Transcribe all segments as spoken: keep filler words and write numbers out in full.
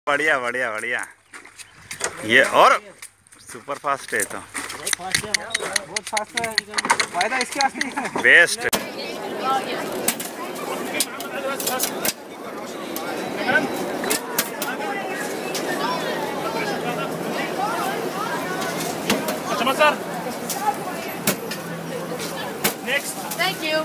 बढ़िया बढ़िया बढ़िया। ये और सुपर फास्ट है तो बहुत फास्ट है। फायदा इसके वास्ते है best. Sir next Thank you.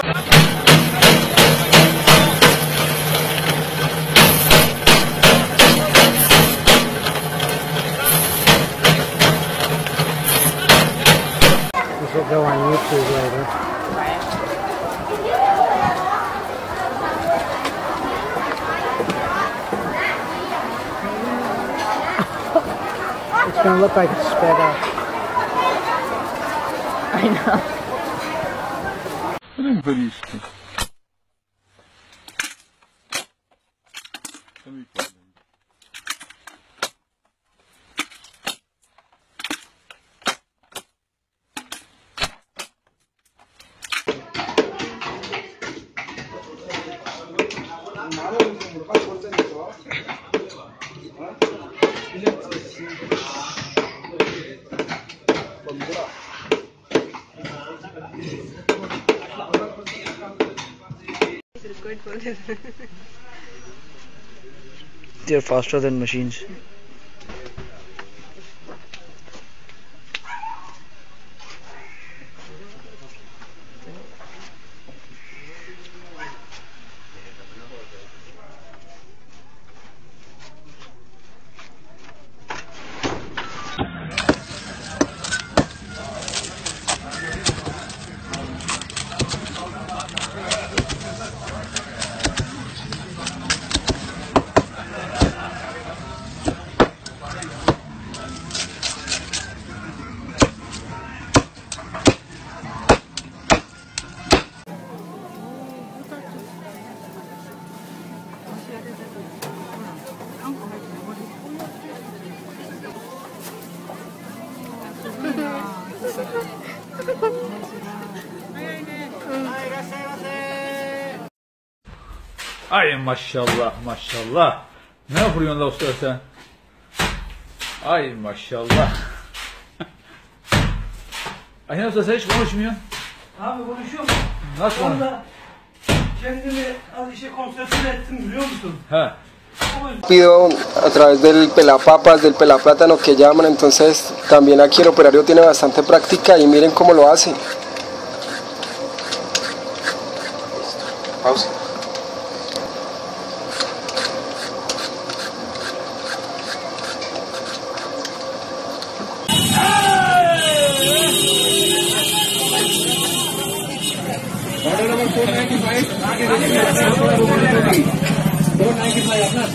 This will go on YouTube later. It's going to look like it's sped up. I know. Non è visto. They're faster than machines. Ay maşallah maşallah. Ne yapıyorsun la usta sen? Ay maşallah. Ayhan usta sen hiç konuşmuyorsun. Abi konuşuyorum. Nasıl konuşuyorsun? Valla kendimi az işe konsantre ettim biliyor musun? He. Pido a través del pelapapas, del pelaplátano que llaman, entonces también aquí el operario tiene bastante práctica y miren cómo lo hace. Pausa. Order number four ninety-five, four ninety-five अपना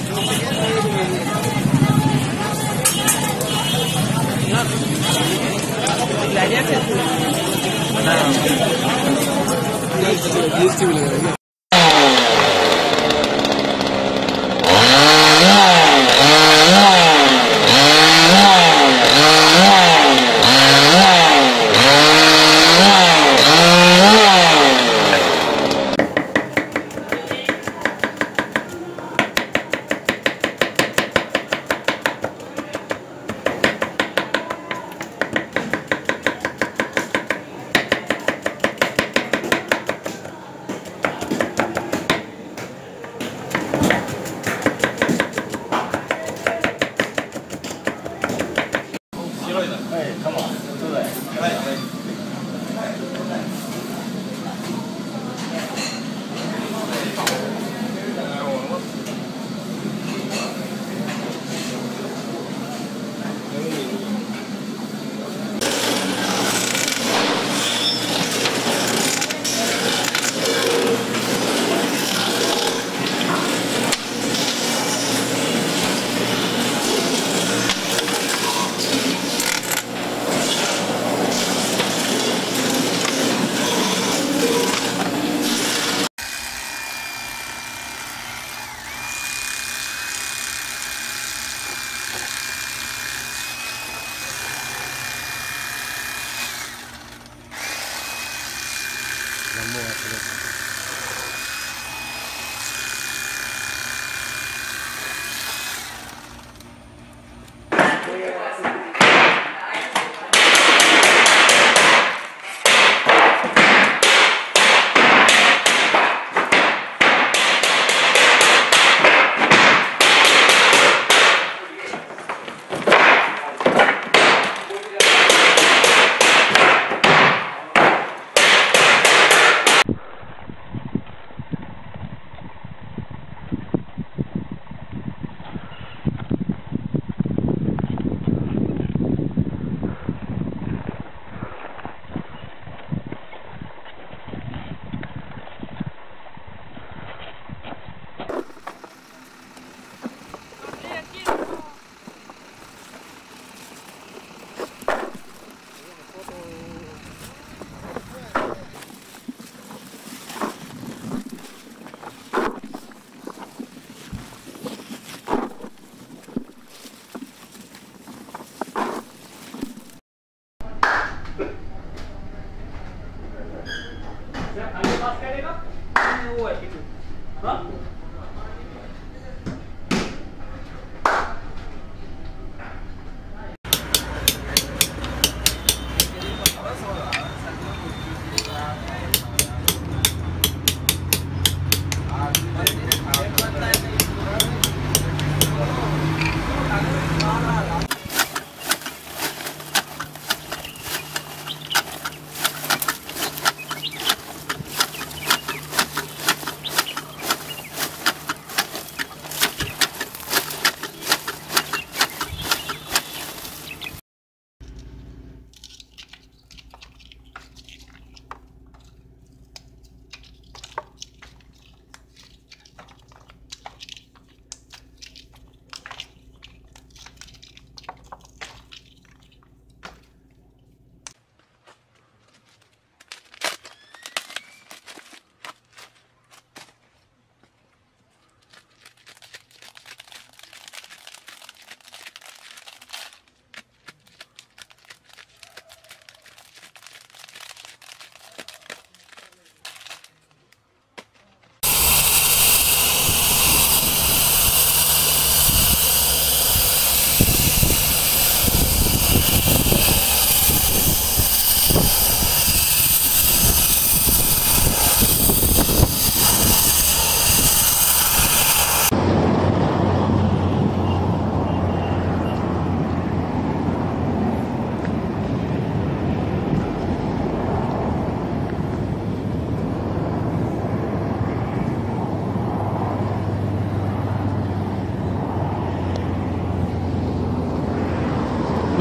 GST भी लगेगा।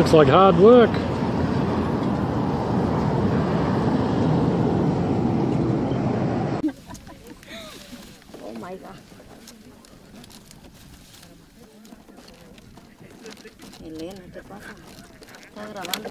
Looks like hard work. Oh my God. Elena, ¿qué pasa? Está grabando.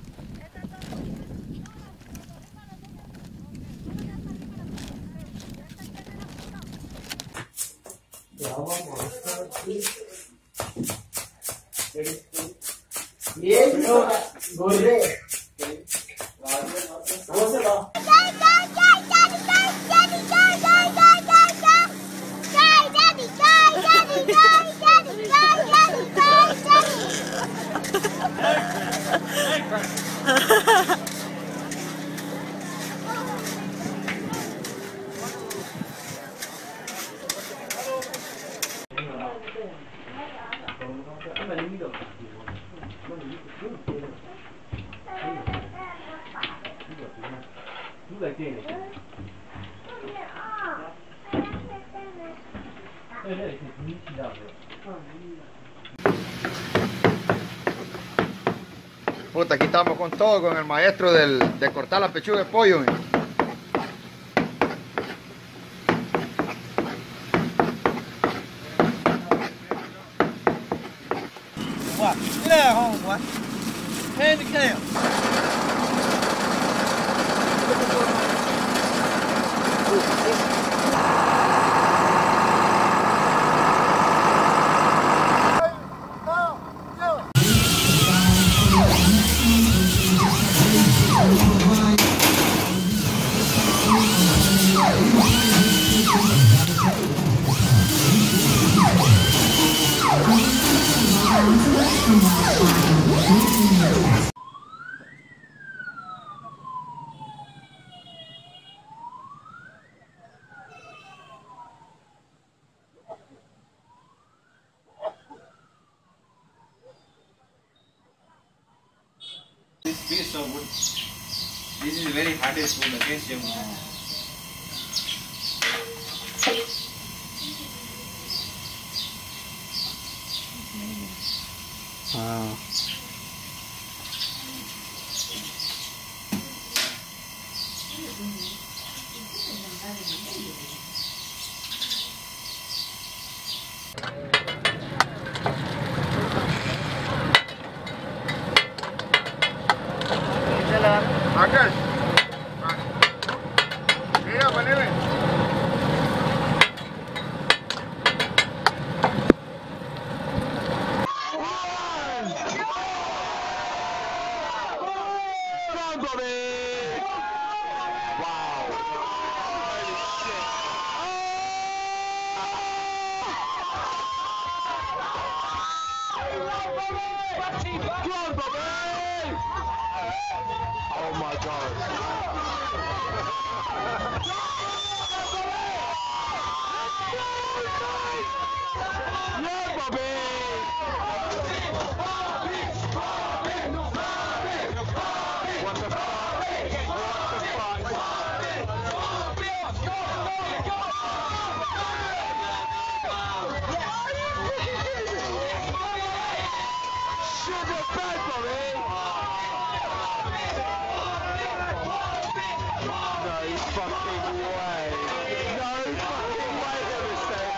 Puta, aquí estamos con todo, con el maestro del, de cortar la pechuga de pollo. ¿Eh? Mira, hombre. Ven, creo. This piece of wood, this is very hardest wood against young. Wow. Marcus. Mira, poneme. Oh my No fucking way. No fucking way, Devastator.